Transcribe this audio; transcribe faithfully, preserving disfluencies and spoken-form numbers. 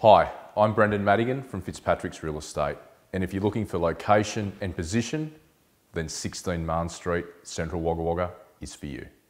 Hi, I'm Brendan Madigan from Fitzpatricks Real Estate, and if you're looking for location and position, then sixteen Marns Street, Central Wagga Wagga is for you.